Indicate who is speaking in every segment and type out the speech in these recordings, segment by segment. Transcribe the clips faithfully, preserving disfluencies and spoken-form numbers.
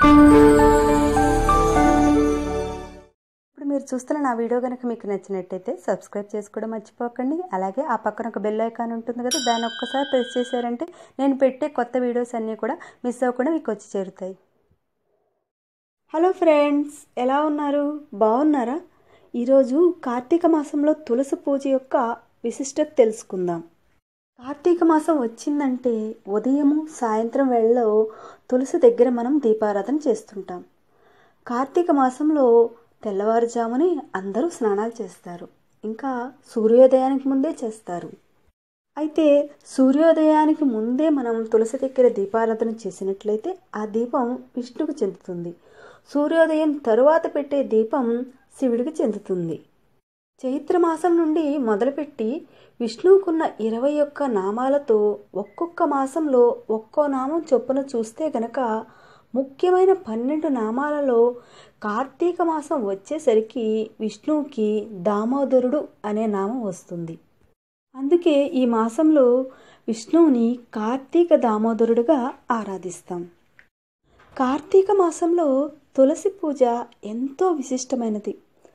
Speaker 1: ఇప్పుడు మీరు చూస్తున్న నా వీడియో కనుక మీకు నచ్చినట్టయితే సబ్స్క్రైబ్ చేసుకోవడం మర్చిపోకండి. అలాగే ఆ పక్కన ఒక బెల్ ఐకాన్ ఉంటుంది కదా, దాన్ని ఒక్కసారి ప్రెస్ చేశారంటే నేను పెట్టే కొత్త వీడియోస్ అన్నీ కూడా మిస్ అవ్వకుండా మీకు వచ్చి చేరుతాయి. హలో ఫ్రెండ్స్, ఎలా ఉన్నారు? బాగున్నారా? ఈరోజు కార్తీక మాసంలో తులసి పూజ యొక్క విశిష్టత తెలుసుకుందాం. కార్తీక మాసం వచ్చిందంటే ఉదయము సాయంత్రం వేళలో తులసి దగ్గర మనం దీపారాధన చేస్తుంటాం. కార్తీక మాసంలో తెల్లవారుజామునే అందరూ స్నానాలు చేస్తారు, ఇంకా సూర్యోదయానికి ముందే చేస్తారు. అయితే సూర్యోదయానికి ముందే మనం తులసి దగ్గర దీపారాధన చేసినట్లయితే ఆ దీపం విష్ణువుకు చెందుతుంది. సూర్యోదయం తరువాత పెట్టే దీపం శివుడికి చెందుతుంది. చైత్రమాసం నుండి మొదలుపెట్టి విష్ణువుకున్న ఇరవై ఒక్క నామాలతో ఒక్కొక్క మాసంలో ఒక్కో నామం చొప్పున చూస్తే గనక ముఖ్యమైన పన్నెండు నామాలలో కార్తీక మాసం వచ్చేసరికి విష్ణువుకి దామోదరుడు అనే నామం వస్తుంది. అందుకే ఈ మాసంలో విష్ణువుని కార్తీక దామోదరుడుగా ఆరాధిస్తాం. కార్తీక మాసంలో తులసి పూజ ఎంతో విశిష్టమైనది.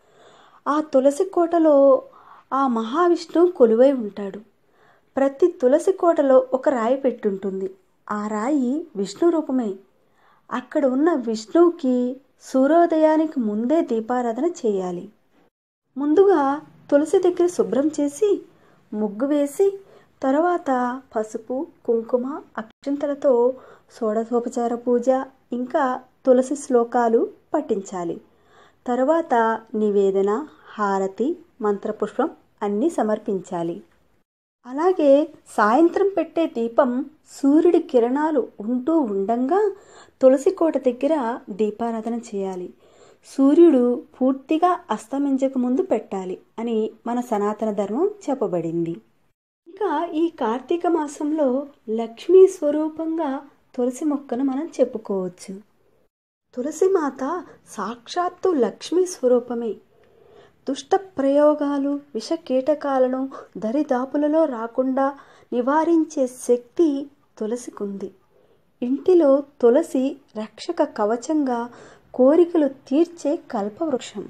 Speaker 1: ఆ తులసి కోటలో ఆ మహావిష్ణువు కొలువై ఉంటాడు. ప్రతి తులసి కోటలో ఒక రాయి పెట్టుంటుంది. ఆ రాయి విష్ణు రూపమే. అక్కడ ఉన్న విష్ణువుకి సూర్యోదయానికి ముందే దీపారాధన చేయాలి. ముందుగా తులసి దగ్గర శుభ్రం చేసి ముగ్గు వేసి తర్వాత పసుపు కుంకుమ అక్షంతలతో షోడశోపచార పూజ ఇంకా తులసి శ్లోకాలు పఠించాలి. తర్వాత నివేదన, హారతి, మంత్రపుష్పం అన్నీ సమర్పించాలి. అలాగే సాయంత్రం పెట్టే దీపం సూర్యుడి కిరణాలు ఉంటూ ఉండంగా తులసి కోట దగ్గర దీపారాధన చేయాలి. సూర్యుడు పూర్తిగా అస్తమించక ముందు పెట్టాలి అని మన సనాతన ధర్మం చెప్పబడింది. ఇంకా ఈ కార్తీక మాసంలో లక్ష్మీ స్వరూపంగా తులసి మొక్కను మనం చెప్పుకోవచ్చు. తులసి మాత సాక్షాత్తు లక్ష్మీ స్వరూపమే. దుష్ట ప్రయోగాలు, విష కీటకాలను దరిదాపులలో రాకుండా నివారించే శక్తి తులసికుంది. ఇంటిలో తులసి రక్షక కవచంగా, కోరికలు తీర్చే కల్పవృక్షం.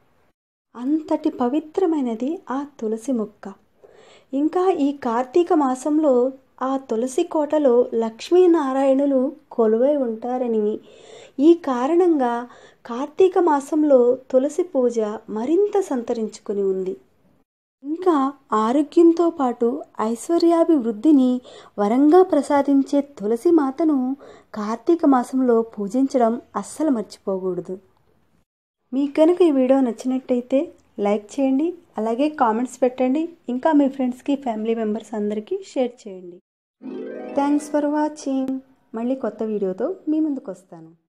Speaker 1: అంతటి పవిత్రమైనది ఆ తులసి మొక్క. ఇంకా ఈ కార్తీక మాసంలో ఆ తులసి కోటలో లక్ష్మీనారాయణులు కొలువై ఉంటారని, ఈ కారణంగా కార్తీక మాసంలో తులసి పూజ మరింత సంతరించుకుని ఉంది. ఇంకా ఆరోగ్యంతో పాటు ఐశ్వర్యాభివృద్ధిని వరంగా ప్రసాదించే తులసి మాతను కార్తీక మాసంలో పూజించడం అస్సలు మర్చిపోకూడదు. మీకు కనుక ఈ వీడియో నచ్చినట్టయితే లైక్ చేయండి, అలాగే కామెంట్స్ పెట్టండి, ఇంకా మీ ఫ్రెండ్స్కి ఫ్యామిలీ మెంబర్స్ అందరికీ షేర్ చేయండి. Thanks for watching. మళ్ళీ కొత్త వీడియోతో మీ ముందుకు వస్తాను.